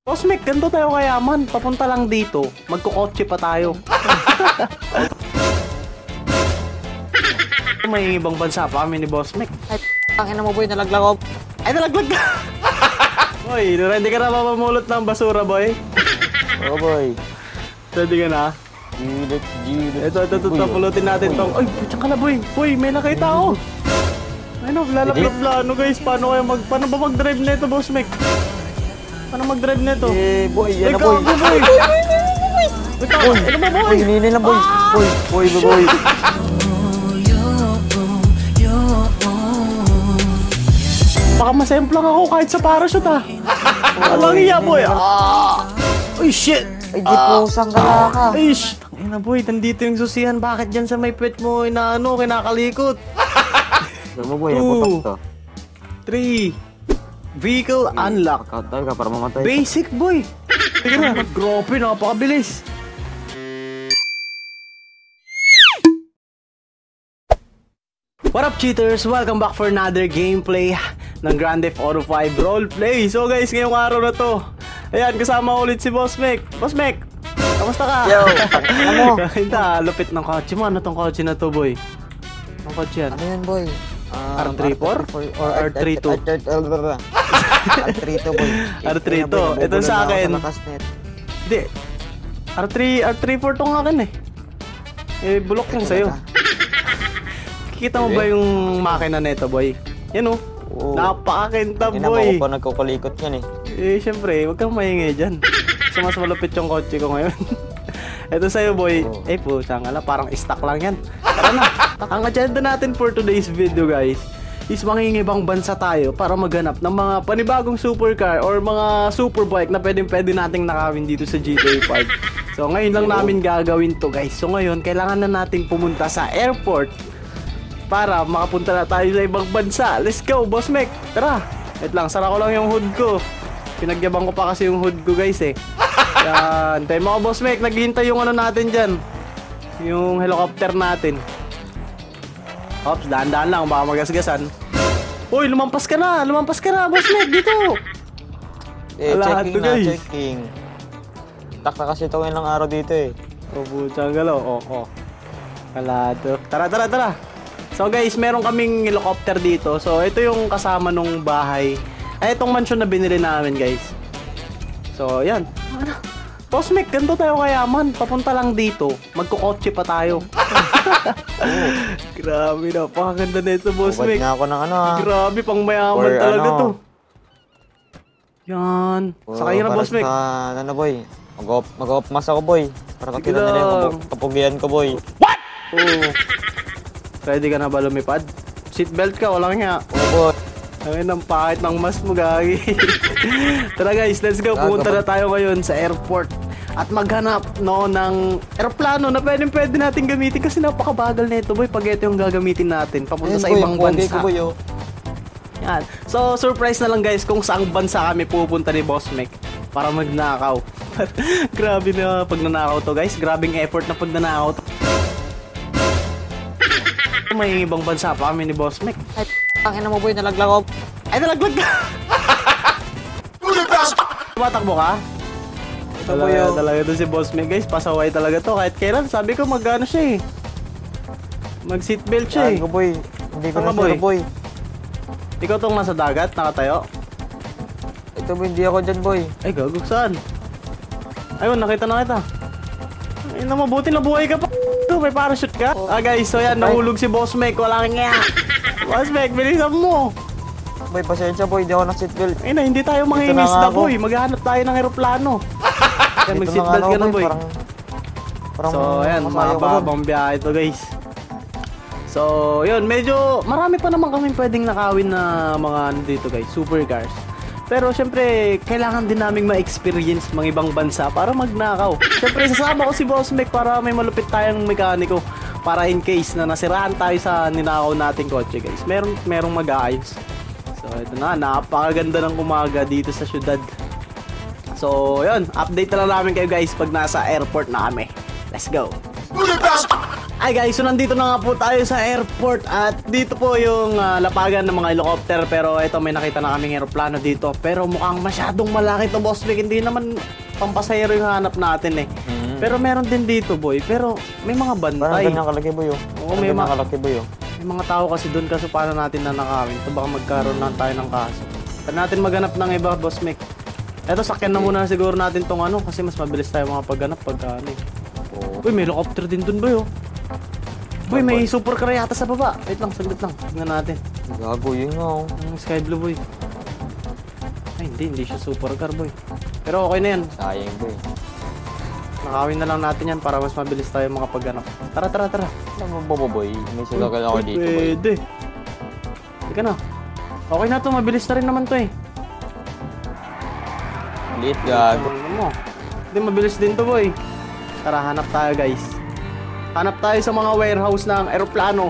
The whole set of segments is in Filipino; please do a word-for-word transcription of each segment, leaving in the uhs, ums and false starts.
Boss Mick, ganito tayo kayaman. Papunta lang dito. Magkukotse pa tayo. May ibang bansa pa kami ni Boss Mick. Ay, tangina mo boy, nalaglag ako. Ay, nalaglag ka! Boy, ready ka na mamamulot ng basura, boy? Oo boy. Ready ka na? Gilit, gilit. Ito, ito, ito, ito, pulutin natin tong... Ay, tsaka na, boy. Boy, may nakita ako. Ano, lalaplat plano, guys. Paano kaya mag... Paano ba mag-drive na ito, Boss Mick? Paano mag-drive na ito? Eh, boy, yan na Ikaw, boy. boy. Ikaw, ano ba, boy? Boy, hinihintay lang boy. Boy, boy, boy, boy. Baka masemplang ako kahit sa parachute, ah. Alang iya, boy. Ah! Uy, shit! Ay, di po, sang ka ka. Ay, shit! Ay na, boy. Nandito yung susihan. Bakit dyan sa may puwet mo, inaano, kinakalikot? Ano mo boy, naputok to. Three. Vehicle unlock. Kakataw ka para mamatay. Basic, boy. Sige na. Grabe, napakabilis. What up, cheaters? Welcome back for another gameplay ng Grand Theft Auto five Roleplay. So guys, ngayong araw na to, ayan, kasama ulit si Boss Mick. Boss Mick, kamusta ka? Yo, ano? Hinta, lupit ng kotse mo. Ano tong kotse na to, boy? Anong kotse yan? Ano yan boy? R thirty-four? Or R thirty-two? R thirty-two boy. R thirty-two. Ito sa akin. Hindi. R three, R thirty-four tong akin eh. Eh, bulok lang sa'yo. Kikita mo ba yung makina neto, boy? Yan oh. Napakakintab, boy. Hindi naman ko pa nagkukulikot yan eh. Eh, syempre, huwag kang maingay dyan. So, mas malupit yung kotse ko ngayon. Ito sa'yo, boy. Oh. Eh, po, sangala, parang stock lang yan. Tara na. Ang agenda natin for today's video, guys, is mangingibang bansa tayo para maghanap ng mga panibagong supercar or mga superbike na pwedeng pwede nating nakawin dito sa G T A five. So, ngayon lang namin gagawin to, guys. So, ngayon, kailangan na nating pumunta sa airport para makapunta na tayo sa ibang bansa. Let's go, Boss Mick. Tara. Wait lang, sara ko lang yung hood ko. Pinagyabang ko pa kasi yung hood ko, guys, eh. Yan. Tayo mga Boss Mick, naghihintay yung ano natin dyan. Yung helicopter natin. Ops, daan-daan lang, baka magasgasan. Uy, lumampas ka na, lumampas ka na, Boss Mick, dito. Eh, Alahat checking to, na, guys. checking. Takta kasi ito ngayon ng araw dito eh. Oh, butang galaw, oh, oh. Alahat to. Tara, tara, tara. So guys, meron kaming helicopter dito. So ito yung kasama nung bahay. Ay, itong mansion na binili namin, guys. So, yan. Ano? Boss Mick, ganito tayo kayaman. Papunta lang dito. Magkukotse pa tayo. Grabe, napakaganda na ito, Boss Bukod Mick. na ako ng ano ha. Grabe, pang mayaman Or talaga ano. to. Yan. Sakay na, Boss Mick. Sa, ano boy, mag-op, mag-op mas ako boy. Para Sige katulad nila yung lang. kapug- kapugian ko boy. What? Oo. Ready ka na ba lumipad? Seatbelt ka, walang nga. Oo boy. Ay, ang pahit ng mas mo, gagi. Tara guys, let's go. Pumunta na tayo ngayon sa airport at maghanap no ng eroplano na pwedeng pwede natin gamitin kasi napakabagal na ito, boy, pag ito yung gagamitin natin papunta Ayun, sa boy, ibang pogi bansa. ko, boy, oh. Yan. So, surprise na lang guys kung saang bansa kami pupunta ni Boss Mick para magnakaw. Grabe na pag nanakaw to, guys. Grabing effort na pag nanakaw to. May ibang bansa pa kami ni Boss Mick. Ay, tangina mo boy, nalaglag ako. Ay, nalaglag ka! Tumatakbo ka? Ito boy, Talaga, oh. talaga to si Boss Mick, guys. Pasaway talaga to. Kahit kailan, sabi ko mag-ano siya eh. Mag-seatbelt siya eh. Gago boy. Hindi ko Saan na ka, boy? sure boy. Ikaw tong nasa dagat, nakatayo. Ito boy, hindi ako dyan boy. Ay, gago, saan? Ayun, nakita na kita. Ay, na mabuti na buhay ka pa. May parachute ka? Ah guys, so yan, nahulog si Boss Mick. Walang nga. Boss Mick, bilisan mo. Boy, pasensya boy, hindi ako na seatbelt. Ay na, hindi tayo mangingisda, na nga ako. boy. Maghahanap tayo ng aeroplano. Yan, Dito mag-seatbelt na ka nga na, ako, boy. Parang, parang So, ayan, masayaw ko dun. mababang biyahe ito, guys. So, yun, medyo marami pa naman kaming pwedeng nakawin na mga ano dito, guys, supercars. Pero syempre, kailangan din naming ma-experience mga ibang bansa para magnakaw. Syempre, sasama ko si Boss Mick para may malupit tayong mekaniko para in case na nasiraan tayo sa ninakaw nating kotse, guys. Meron, merong mag-aayos. So, ito na, napakaganda ng umaga dito sa syudad. So, yun, update na lang namin kayo, guys, pag nasa airport na kami. Let's go! Ay guys, so nandito na nga po tayo sa airport at dito po yung uh, lapagan ng mga helicopter, pero ito may nakita na kaming aeroplano dito, pero mukhang masyadong malaki to, Boss Vic. Hindi naman pampasayero yung hanap natin eh. Mm-hmm. Pero meron din dito, boy, pero may mga bantay. Parang ganyan kalaki, boy, oh. Oo, may mga kalaki, boy, oh. May mga tao kasi doon, kaso paano natin nanakawin ito, baka magkaroon na tayo ng kaso. Saan natin maghanap ng iba, Boss Vic? Eto, sakyan na muna siguro natin tong ano, kasi mas mabilis tayo mga paghanap pagka ano eh. Oh. Uy, may helicopter din doon, boy, oh. Boy, may super car yata sa baba. Wait lang, saglit lang. Tingnan natin. Gago, yun nga, oh. Ang sky blue, boy. Ay, hindi. Hindi siya super car, boy. Pero okay na yan. Sayang, boy. Nakawin na lang natin yan para mas mabilis tayo makapaghanap. Tara, tara, tara. Ano mo, boy? May sagagal ako dito, boy. Pwede. Teka na. Okay na to. Mabilis na rin naman to, eh. Liit, gago. Ano mo? Hindi, mabilis din to, boy. Tara, hanap tayo, guys. Hanap tayo sa mga warehouse ng aeroplano.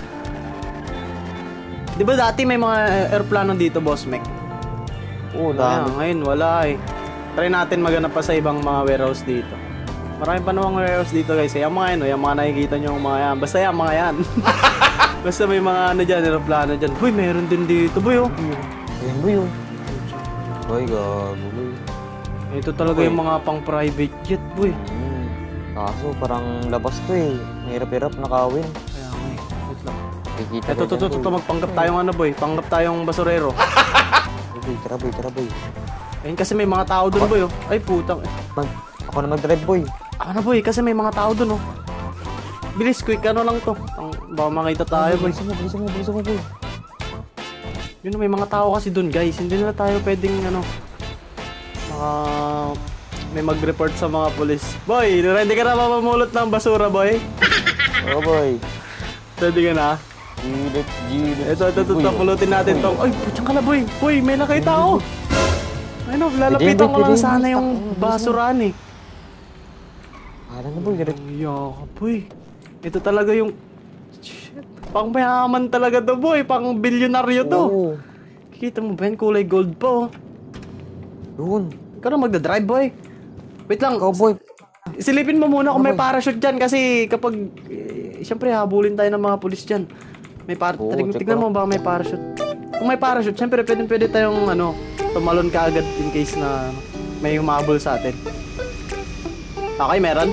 Di ba dati may mga aeroplano dito, Boss Mac? Oo, Kaya, dami. ngayon, wala eh. Try natin maghanap pa sa ibang mga warehouse dito. Marami pa namang warehouse dito, guys. Yung mga ano, yung mga nakikita nyo yung mga yan. Basta yan, mga yan. Basta may mga ano dyan, aeroplano dyan. Uy, meron din dito, boy, oh. Ayun, boy, oh. Boy, gago, boy. Ito talaga yung mga pang private jet, boy. Hmm. Kaso, parang labas to eh. Mahirap-hirap nakawin. Kaya nga eh. Wait lang. Kikita Ito, ito, ito, ito, magpanggap tayong ano, boy. Panggap tayong basurero. Boy, tara, boy, tara, boy. Ayun, kasi may mga tao dun, boy, oh. Ay, putang. Mag ako na mag-drive, boy. Ako na, boy, kasi may mga tao dun, oh. Bilis, quick, ano lang to. Ang, baka makita tayo, boy. Bilisan mo, bilisan mo, bilisan mo, boy. Yun, may mga tao kasi dun, guys. Hindi na tayo pwedeng, ano, maka... may mag-report sa mga pulis. Boy, ready ka na mamamulot ng basura, boy? Oo, boy. Ready ka na? Gilit, gilit. Ito, ito, ito, pulutin natin tong. Ay, putyang ka na, boy. Boy, may nakita ako. Ay, no, lalapitan ko lang sana yung basuraan, eh. Alam na, boy. Direct. Ay, yaka, boy. Ito talaga yung... Shit. Pang mayaman talaga to, boy. Pang bilyonaryo to. Oo. Kita mo ba yan? Kulay gold pa, oh. Doon. Ikaw na magdadrive, boy. Wait lang. Ikaw, boy. Silipin mo muna kung may parachute dyan kasi kapag, eh, siyempre habulin tayo ng mga pulis dyan. May parachute. Oo, check Tignan ko. mo ba may parachute. Kung may parachute, siyempre pwede, pwede tayong ano, tumalon ka agad in case na may humahabol sa atin. Okay, meron?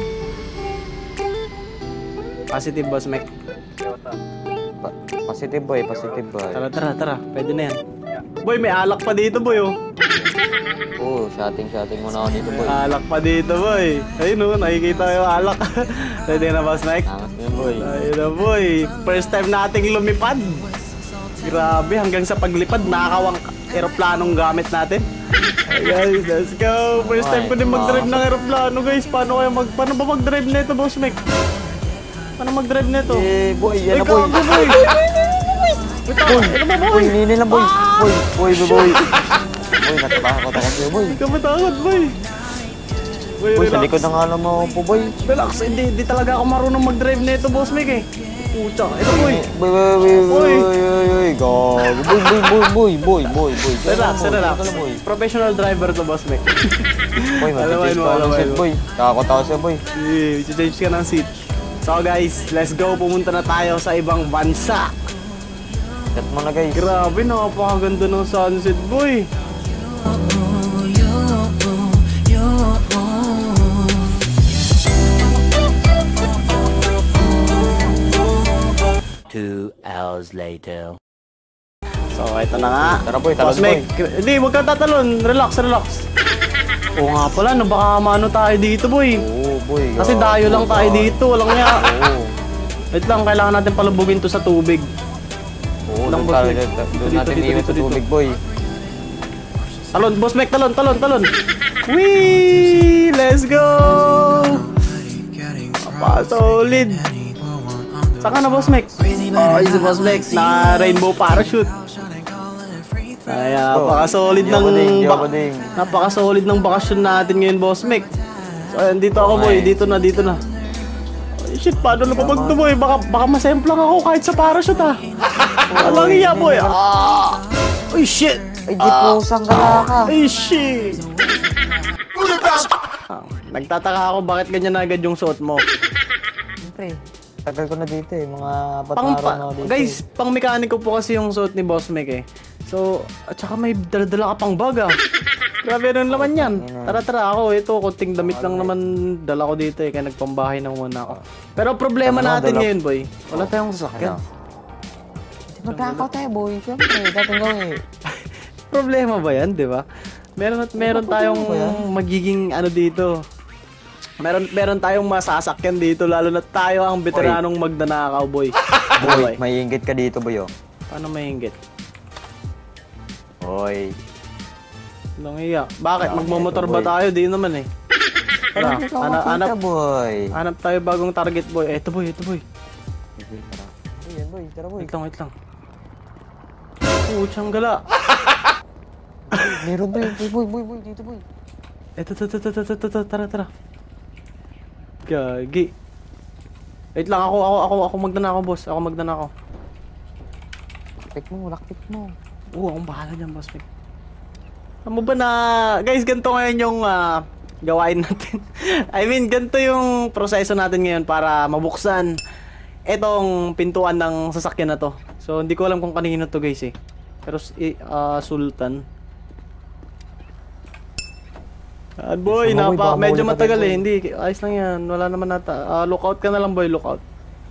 Positive, Boss Mac. Pa positive, boy. Positive, boy. Tara, tara, tara. Pwede na yan. Boy, may alak pa dito, boy, oh. Oo, shotting-shotting muna ako dito, May boy. alak pa dito, boy. Ayun, oh, nakikita yung alak. Pwede na, Boss Mac? Angas na yun, boy. Ayun na, boy. First time nating lumipad. Grabe, hanggang sa paglipad, nakakawang aeroplanong gamit natin. Hey guys, let's go. First time ko din mag-drive ng aeroplano, guys. Paano kaya mag... Paano ba mag-drive nito, Boss Mac? Paano mag-drive nito? Eh, boy. Yan na, Ikaw, boy. ako, boy. Wait lang, ano ba, boy? Boy, hindi lang, boy. Boy, boy, boy, boy. Boy, natatakot ako sa'yo, boy. Hindi ka matakot, boy. Boy, Boy, sa relax. likod ng alam mo po, boy. Relax, hindi, hindi talaga ako marunong mag-drive nito, Boss Mac, eh. Puta, ito, boy. Boy, boy, boy, boy, Boy. boy, boy, boy, gago. Boy, boy, boy, boy, boy, boy, boy. Relax, Boy, relax. boy, boy. Professional driver to, Boss Mac. Boy, mag-change Alawan mo, pa ako ng alawan seat, mo. boy. Kakakot ako sa'yo, boy. Eh, change ka ng seat. So guys, let's go. Pumunta na tayo sa ibang bansa. Set mo na, guys. Grabe, napakaganda ng sunset, boy. Two hours later. So, ito na nga. Tara, boy, talon, Boss Mac, hindi, huwag kang tatalon. Relax, relax. Oo nga pala, no, baka maano tayo dito, boy. Oo, boy. Kasi gago, dayo lang tayo gago. dito, walang niya. Oo. Wait lang, kailangan natin palubugin to sa tubig. Oo, Lang, doon Boss tayo. Mac. Doon Dito, natin dito, iwan dito, sa dito. tubig, boy. Talon, Boss Mac, talon, talon, talon. Whee! Let's go! Pa-solid. Saan ka na, Boss Mac? Oh, si Boss Mac na rainbow parachute. Ay, napaka-solid Di ng ako ding, di bak- ako ding. napaka-solid ng bakasyon natin ngayon, Boss Mac. So, ayan, dito ako, boy. Okay. Dito na, dito na. Ay, shit, paano na pabag to, boy? Baka, baka masemplang ako kahit sa parachute, ah. Walang iya, boy. Ah! Uy, shit! Ay, di po, sanggala ka. Ay, shit! Ah, nagtataka ako bakit ganyan na agad yung suot mo. Siyempre, Tagal ko na dito eh, mga apat Pang, na araw pa, na ako dito. guys, pang mekaniko po kasi yung suot ni Boss Mike eh. So, at saka may dala-dala ka pang baga. Grabe rin naman yan. Tara tara ako, ito, konting damit lang naman dala ko dito eh, kaya nagpambahay na muna ako. Pero problema Tama, natin dala- ngayon boy, wala tayong sasakyan. Di magnakaw tayo boy, siyempre, dating gawin eh. Problema ba yan, di ba? Meron at meron tayong magiging ano dito. Meron meron tayong masasakyan dito, lalo na tayo ang veteranong magnanakaw boy. Boy, may inggit ka dito boy oh. Paano mahinggit? Boy. Nang iya. Bakit? Magmamotor ba tayo? Di naman eh. Tara, Ano, hanap, hanap, boy. hanap tayo bagong target boy. Eto boy, eto boy. Boy, yan boy, tara boy. Wait lang, wait lang. Puchang gala. Meron boy, boy, boy, boy, dito boy. Eto, eto, eto, eto, eto, eto, tara, tara. Gagi. Wait lang, ako, ako, ako, ako magnanakaw boss. Ako magnanakaw. Lakpik mo, lakpik mo. Oo, akong bahala dyan boss. Alam mo ba na, guys, ganito ngayon yung ah, gawain natin. I mean, ganito yung proseso natin ngayon para mabuksan etong pintuan ng sasakyan na to. So, hindi ko alam kung kanino to guys eh. Pero, eh, ah, Sultan. Ah, boy, Sama, boy, napa, baka medyo mahuli ka matagal tayo, eh. boy. Hindi, ayos lang yan. Wala naman nata. Ah, lookout ka na lang boy, lookout.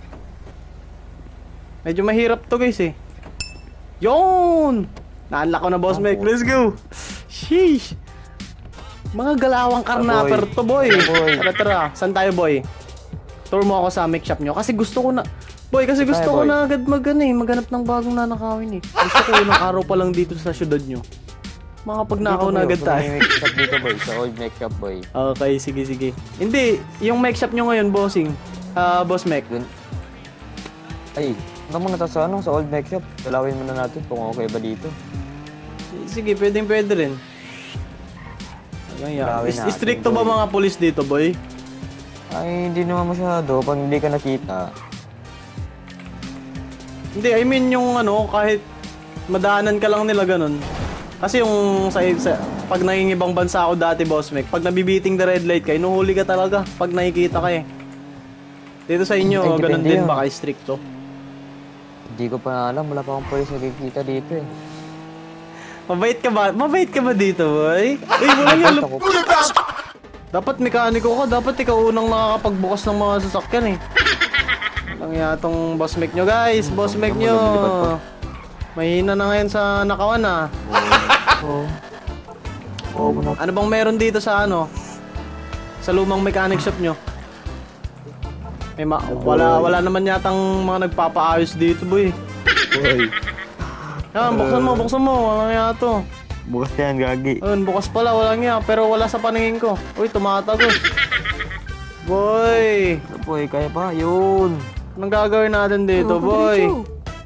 Medyo mahirap to guys eh. Yun! Na-unlock ko na boss Mike. Let's go! Sheesh! Mga galawang karnaper to boy. boy. Tara tara. Saan tayo boy? Tour mo ako sa make shop nyo. Kasi gusto ko na... Boy, kasi gusto Tayo, ko boy. na agad mag, ano, eh, maghanap ng bagong nanakawin eh. Gusto ko ilang araw pa lang dito sa syudad nyo. Makapag-nakaw na agad tayo. May make shop dito boy, sa old make shop boy. Okay, sige sige. Hindi, yung make shop nyo ngayon, bossing. Ah, boss Mike. Dun. Ay, ano muna tayo sa ano, sa old make shop. Dalawin muna natin kung okay ba dito. Sige, pwedeng pwede rin. Ayan, Dalawin Is natin, Stricto ba boy. mga pulis dito, boy? Ay, hindi naman masyado. Pag hindi ka nakita. Hindi, I mean yung ano, kahit madaanan ka lang nila ganun. Kasi yung sa, sa pag nangingibang bansa ako dati, boss Mike, pag nabibiting the red light ka, inuhuli ka talaga pag nakikita ka eh. Dito sa inyo, Ay, ganun depende din yun. ba kay stricto? Hindi ko pa alam. Wala pa akong polis nakikita dito eh. Mabait ka ba? Mabait ka ba dito, boy? Uy, wala nga. Ako, Dapat mekaniko ka, dapat ikaw unang nakakapagbukas ng mga sasakyan eh. Lang yatong boss Mike nyo guys, boss Mike nyo. Mahina na ngayon sa nakawan ah. Oo. Oo, muna. Ano bang meron dito sa ano? Sa lumang mechanic shop nyo? May ma wala wala naman yatang mga nagpapaayos dito, boy. Boy. Yan, buksan mo, buksan mo. Wala nga to. Bukas yan, gagi. Ayun, bukas pala, wala nga. Pero wala sa paningin ko. Uy, tumatagos. Boy! Boy, kaya pa. Yun. Anong gagawin natin dito, boy?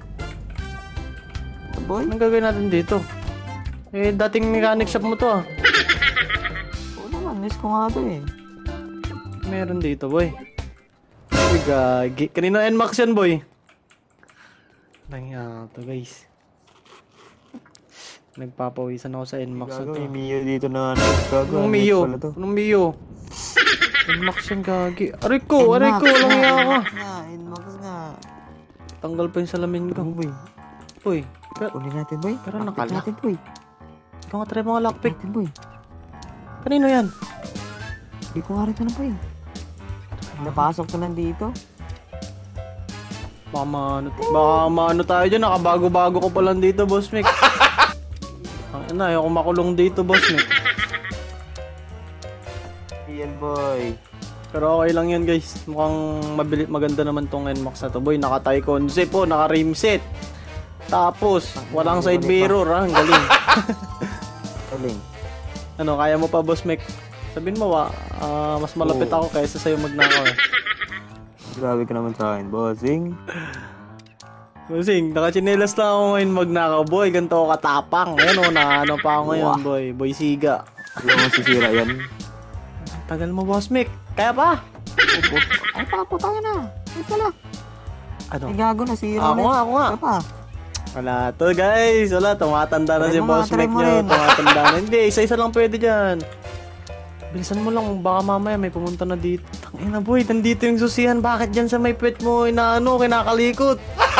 Boy? Anong gagawin natin dito? Eh, dating mechanic shop mo to ah. Oo naman, miss ko nga to eh. Meron dito, boy. Uy, gagi. Kanino N MAX yan, boy? Lang yan to, guys. Nagpapawisan ako sa N MAX na to. Gagawin, Mio dito na ano. Gagawin, Anong Mio? Anong Mio? N MAX yan, gagi. Aray ko, aray ko, walang iya ka. nga, N-Max nga. Tanggal pa yung salamin ko. Boy, Uy, pero, kunin natin boy. Pero Lockpick nakalock. natin boy. ikaw nga try mga lockpick. Natin boy. Kanino yan? Hindi ko nga rin ito na boy. Napasok ko nandito. Baka maano, baka maano tayo dyan, nakabago-bago ko pa lang dito, boss Mick. Ang ina, ayoko makulong dito, boss Mick. Yan boy. Pero okay lang yan, guys. Mukhang mabili, maganda naman tong N MAX na to, boy. Naka-tie concept po, naka-rim set. Tapos, walang side mirror, ha? Ang galing. Galing. Ano, kaya mo pa, boss Mick? Sabihin mo, wa, ah, mas malapit Oo. ako kaysa sa'yo magnakaw, eh. Grabe ka naman sa akin, bossing. Bossing, nakachinelas lang ako ngayon magnakaw, boy. Ganito ako katapang. Ayan o, na ano pa ako ngayon, Wah. boy. Boy Siga. Hindi mo sisira yan. Tagal mo, boss Mick. Kaya pa? Ay, papo tayo na. Ay pala. Ano? Ay, gago na, sira Ako nga, ako nga. Kaya pa. Wala to, guys. Wala, tumatanda na Try si mo boss nga, try Mick mo nyo. rin. Tumatanda na. Hindi, isa-isa lang pwede dyan. Bilisan mo lang, baka mamaya may pumunta na dito. Ay na boy, nandito yung susihan. Bakit dyan sa may puwet mo inaano, kinakalikot?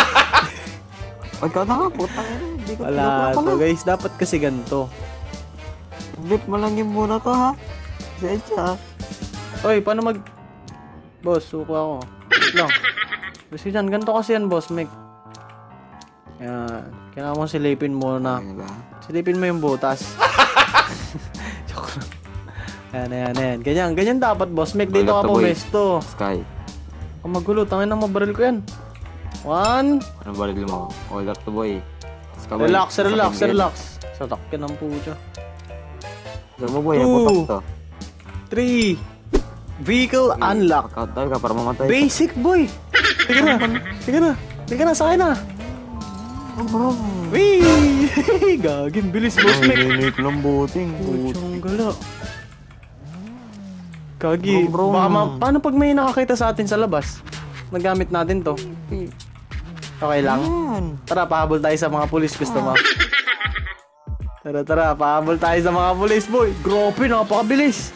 Pagka na, putang ina. Hindi ko Wala tinutulak to guys, dapat kasi ganito. Bip mo lang yung muna to ha. Sensya. Oy, paano mag... Boss, suko ako. Wait lang. Kasi dyan, ganito kasi yan boss, Mick. Yan. Kailangan mo silipin muna. Ano ba? Silipin mo yung butas. Joke lang. Ayan, ayan, ayan. Ganyan, ganyan dapat boss, Mick. Dito Wala ka to, boy. pumesto. Sky. Ang magulo, tangin na mabaril ko yan. One. Ano ba rin mo? Hold up to boy. Sky, boy. Relax, relax, Sakit din. relax. Satakyan ng pucha. Saan mo boy? Two. Ang putak to. Three. Vehicle unlock. Kakataw ka para mamatay. Basic boy. Sige na. Sige na. Sige na, sakay na. Wee! Gaging bilis boss, Mick. Minute lang buting. Puchong gala. Gagi, Brum, brum. baka ma- paano pag may nakakita sa atin sa labas? Nagamit natin to. Okay lang. Yan. Tara, pahabol tayo sa mga pulis. Gusto mo? Tara, tara. Pahabol tayo sa mga pulis, boy. Grabe, napakabilis.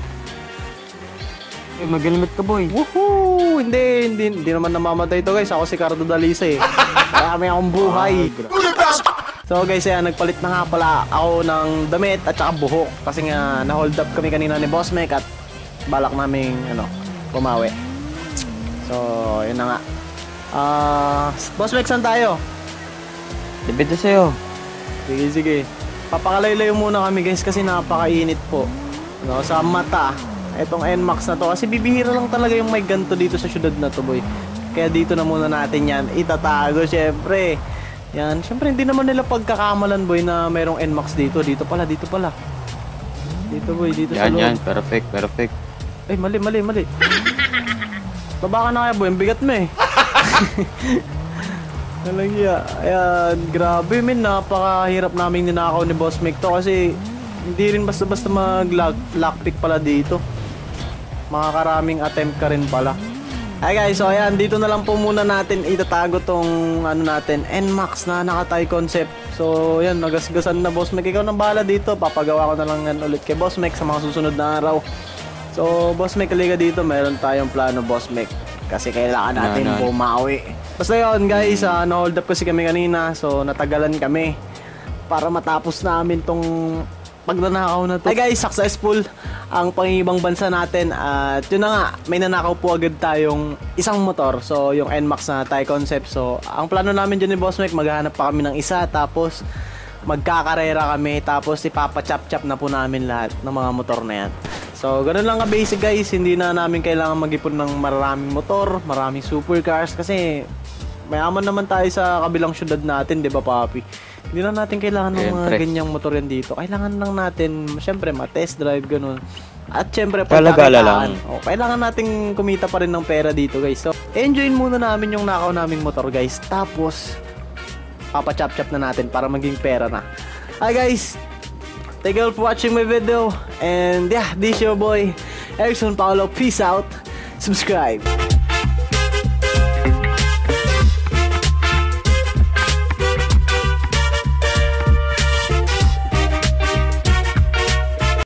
Eh, mag-helmet ka boy. Woohoo! Hindi, hindi, hindi naman namamatay to guys. Ako si Cardo Dalisa eh. Marami akong buhay. So guys, ayan, nagpalit na nga pala ako ng damit at saka buhok. Kasi nga, na-hold up kami kanina ni Boss Mek at balak naming, ano, pumawi. So, yun na nga. Ah, Boss Mek, saan tayo? Depende sa'yo. Sige, sige. Papakalaylayo muna kami guys kasi napakainit po. No, sa mata. Etong N MAX na to kasi bibihira lang talaga yung may ganto dito sa syudad na to boy. Kaya dito na muna natin yan itatago syempre. Yan, syempre hindi naman nila pagkakamalan boy na mayroong N MAX dito. Dito pala, dito pala. Dito boy, dito sa Yan, loob. yan. Perfect, perfect. Ay, mali, mali, mali. Baba ka na kaya boy, ang bigat mo eh. Nalagya. Ayan, grabe min, napakahirap naming ninakaw ni Boss Mick to kasi hindi rin basta-basta mag-lockpick pala dito. Makakaraming attempt ka rin pala. Hi guys, so ayan, dito na lang po muna natin itatago tong ano natin, N MAX na nakatay concept. So ayan, nagasgasan na Boss Mick. Ikaw nang bahala dito, papagawa ko na lang yan ulit kay Boss Mick sa mga susunod na araw. So Boss Mick, kaliga dito, meron tayong plano Boss Mick. Kasi kailangan natin Yan, yan. bumawi. Basta yun guys, uh, na-hold up kasi kami kanina. So natagalan kami para matapos namin tong pagnanakaw na to. Hi guys, successful ang pangibang bansa natin. At yun na nga, may nanakaw po agad tayong isang motor. So yung N MAX na Thai concept. So ang plano namin dyan ni Boss Mick, maghahanap pa kami ng isa. Tapos magkakarera kami. Tapos ipapachap-chap na po namin lahat ng mga motor na yan. So, ganun lang ka-basic guys. Hindi na namin kailangan mag-ipon ng maraming motor, maraming supercars. Kasi, mayaman naman tayo sa kabilang syudad natin, di ba papi? Hindi na natin kailangan ng mga Siyempre. ganyang motor yan dito. Kailangan lang natin, syempre, ma-test drive, ganun. At syempre, Gala-gala pagkakitaan. lang. O, kailangan nating kumita pa rin ng pera dito guys. So, enjoyin muna namin yung nakaw naming motor guys. Tapos, papachap-chap na natin para maging pera na. Hi guys! Thank you all for watching my video. And yeah, this is your boy, Erickson Paolo. Peace out. Subscribe.